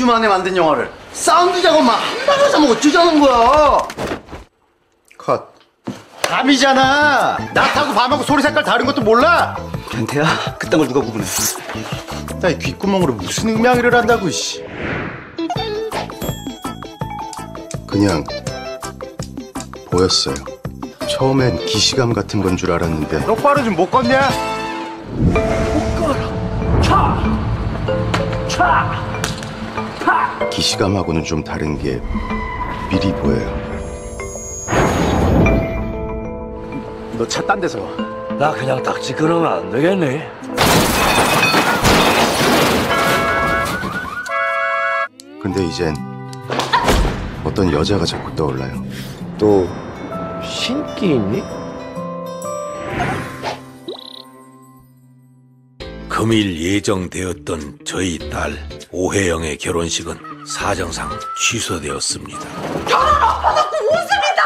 2주 만에 만든 영화를 사운드 작업만 한 달 하자면 어쩌자는 거야. 컷. 밤이잖아. 낮하고 밤하고 소리 색깔 다른 것도 몰라? 변태야? 그딴 걸 누가 구분해? 나 이 귓구멍으로 무슨 음향이를 한다고, 씨. 그냥 보였어요. 처음엔 기시감 같은 건 줄 알았는데. 똑바로 좀 못 걷냐? 기시감하고는 좀 다른 게 미리 보여요. 너 차 딴 데서 와. 나 그냥 딱지 끊으면 안 되겠니? 근데 이젠 어떤 여자가 자꾸 떠올라요. 또 신기 있니? 금일 예정되었던 저희 딸 오혜영의 결혼식은 사정상 취소되었습니다. 결혼 엎어놓고 웃음이다!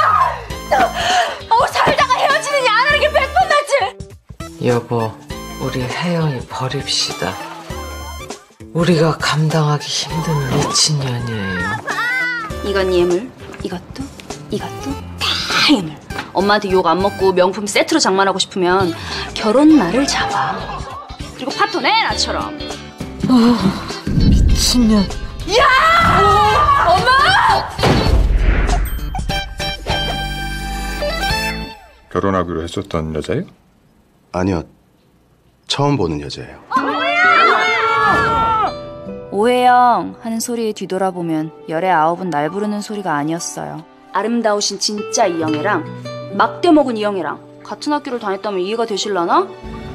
살다가 헤어지느니 안 하는 게 몇 번 낫지? 여보, 우리 혜영이 버립시다. 우리가 감당하기 힘든 미친년이에요. 이건 예물, 이것도 다 예물. 엄마한테 욕 안 먹고 명품 세트로 장만하고 싶으면 결혼날을 잡아. 그리고 파토 내, 나처럼. 미친년. 야! 엄마! 결혼하기로 했었던 여자예요? 아니요. 처음 보는 여자예요. 오혜영 하는 소리에 뒤돌아보면 열의 아홉은 날 부르는 소리가 아니었어요. 아름다우신 진짜 이영애랑 막대 먹은 이영애랑 같은 학교를 다녔다면 이해가 되실라나?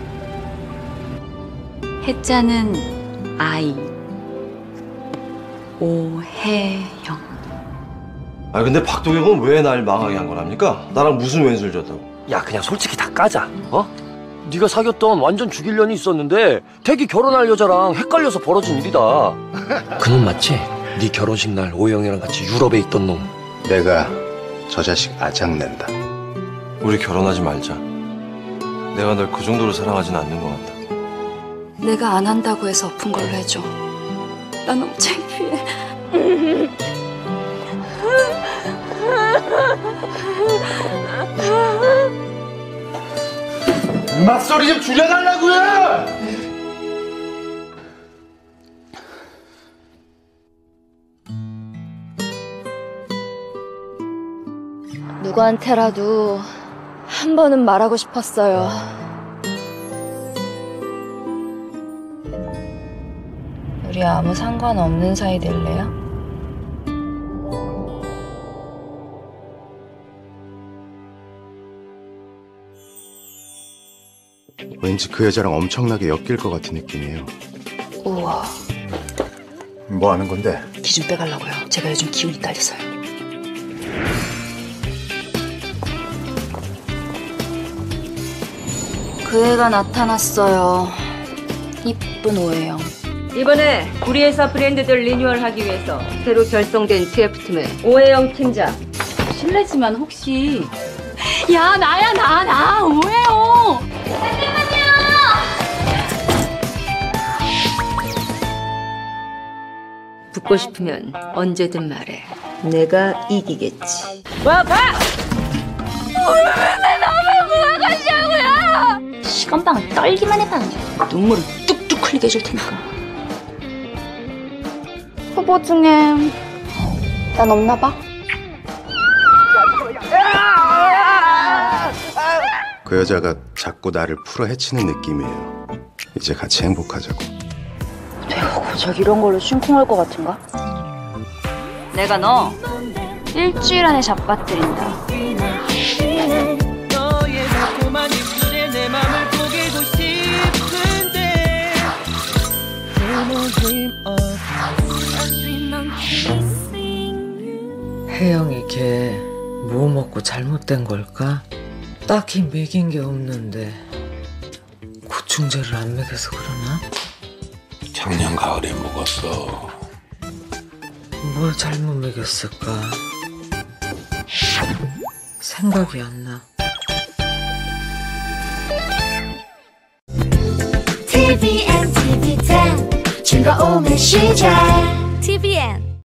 해자는 아이 오혜영. 아 근데 박도경은 왜 날 망하게 한 거랍니까? 나랑 무슨 왼수를 졌다고? 야 그냥 솔직히 다 까자. 어? 네가 사귀었던 완전 죽일 년이 있었는데 태기 결혼할 여자랑 헷갈려서 벌어진 일이다. 그놈 맞지? 네 결혼식 날 오혜영이랑 같이 유럽에 있던 놈. 내가 저 자식 아작낸다. 우리 결혼하지 말자. 내가 널 그 정도로 사랑하진 않는 것 같다. 내가 안 한다고 해서 엎은 걸로 해줘. 나 너무 창피해. 음악 소리 좀 줄여달라고요! 누구한테라도 한 번은 말하고 싶었어요. 우리 아무 상관없는 사이 될래요? 왠지 그 여자랑 엄청나게 엮일 것 같은 느낌이에요. 우와. 뭐 하는 건데? 기 좀 빼가려고요. 제가 요즘 기운이 딸려서요. 그 애가 나타났어요. 이쁜 오혜영. 이번에 우리 회사 브랜드들 리뉴얼하기 위해서 새로 결성된 TF팀의 오혜영 팀장. 실례지만 혹시 야, 나야, 나 오혜영. 붙고 싶으면 언제든 말해. 내가 이기겠지. 와 봐! 왜 나만 구하가시냐고요? 시건방을 떨기만 해봐. 눈물을 뚝뚝 흘리게 해줄 테니까. 후보 중에 난 없나 봐? 그 여자가 자꾸 나를 풀어 헤치는 느낌이에요. 이제 같이 행복하자고. 내가 고작 이런 걸로 심쿵할 것 같은가? 내가 너 일주일 안에 잡아뜨린다. 혜영이 걔 뭐 먹고 잘못된 걸까? 딱히 먹인 게 없는데 고충제를 안 먹여서 그러나? 작년 가을에 먹었어. 뭘 잘못 먹였을까? 생각이 안 나. TVN, TV10 즐거움의 시작. TVN